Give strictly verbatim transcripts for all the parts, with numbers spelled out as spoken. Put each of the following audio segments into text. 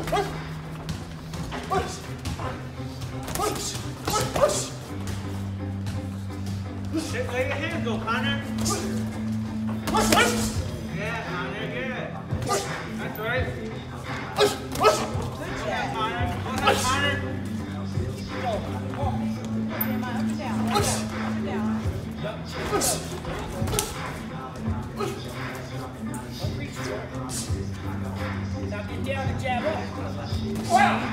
Let your hand go, Connor. Yeah, Connor, good. That's right. Good job, Connor. Go ahead, Connor. Go. Up and down. Up and down. Don't reach for it. Now get down and jab up. Wow.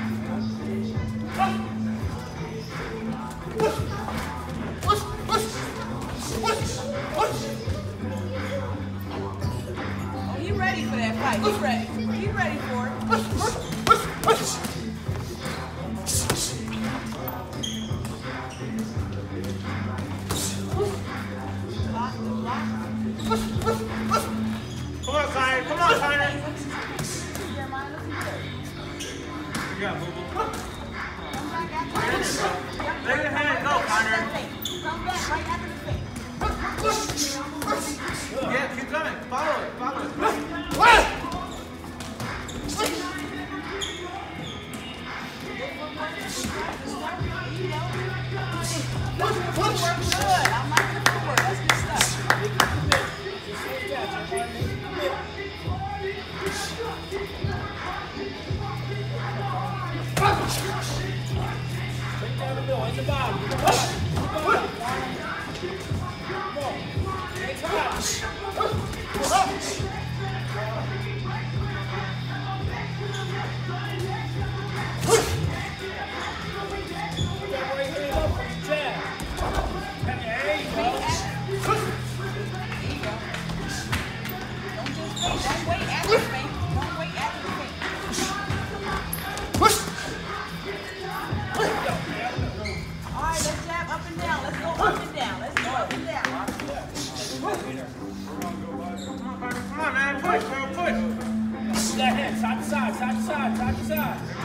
Oh, he's ready for that fight. He's ready. He's ready for it. Come on, Connor. Come on, Connor. You got move. Let your hand go, Connor. Come back right after the face. Yeah, keep going. Follow it. Follow it. Work good. I'm not going to work. That's good stuff. Take down the middle. In the bottom. In the bottom. In the bottom. Come on. Next time. That head, side to side, side to side, side to side.